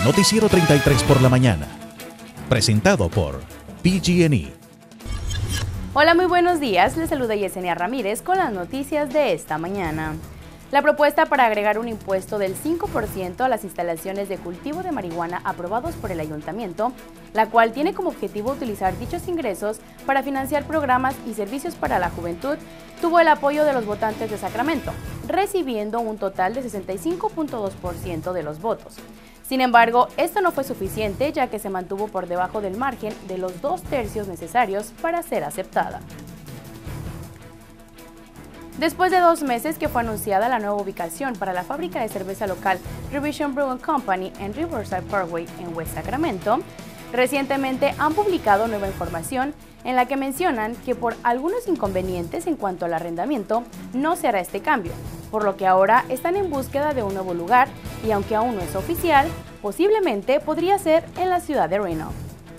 Noticiero 33 por la mañana. Presentado por PG&E. Hola, muy buenos días. Les saluda Yesenia Ramírez con las noticias de esta mañana. La propuesta para agregar un impuesto del 5% a las instalaciones de cultivo de marihuana aprobados por el ayuntamiento, la cual tiene como objetivo utilizar dichos ingresos para financiar programas y servicios para la juventud, tuvo el apoyo de los votantes de Sacramento, recibiendo un total de 65.2% de los votos. Sin embargo, esto no fue suficiente, ya que se mantuvo por debajo del margen de los 2/3 necesarios para ser aceptada. Después de 2 meses que fue anunciada la nueva ubicación para la fábrica de cerveza local Revision Brewing Company en Riverside Parkway en West Sacramento, recientemente han publicado nueva información en la que mencionan que por algunos inconvenientes en cuanto al arrendamiento no se hará este cambio, por lo que ahora están en búsqueda de un nuevo lugar y aunque aún no es oficial, posiblemente podría ser en la ciudad de Reno.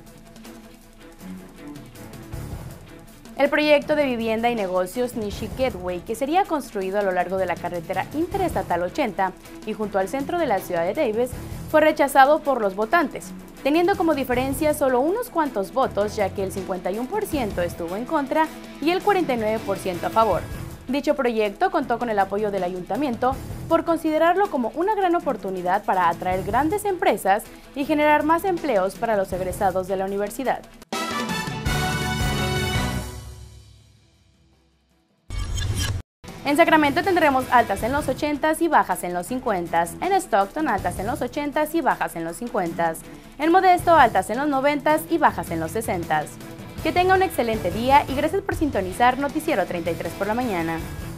El proyecto de vivienda y negocios Nishi Gateway, que sería construido a lo largo de la carretera interestatal 80 y junto al centro de la ciudad de Davis, fue rechazado por los votantes, teniendo como diferencia solo unos cuantos votos, ya que el 51% estuvo en contra y el 49% a favor. Dicho proyecto contó con el apoyo del ayuntamiento por considerarlo como una gran oportunidad para atraer grandes empresas y generar más empleos para los egresados de la universidad. En Sacramento tendremos altas en los 80s y bajas en los 50s. En Stockton, altas en los 80s y bajas en los 50s. En Modesto, altas en los 90s y bajas en los 60s. Que tenga un excelente día y gracias por sintonizar Noticiero 33 por la mañana.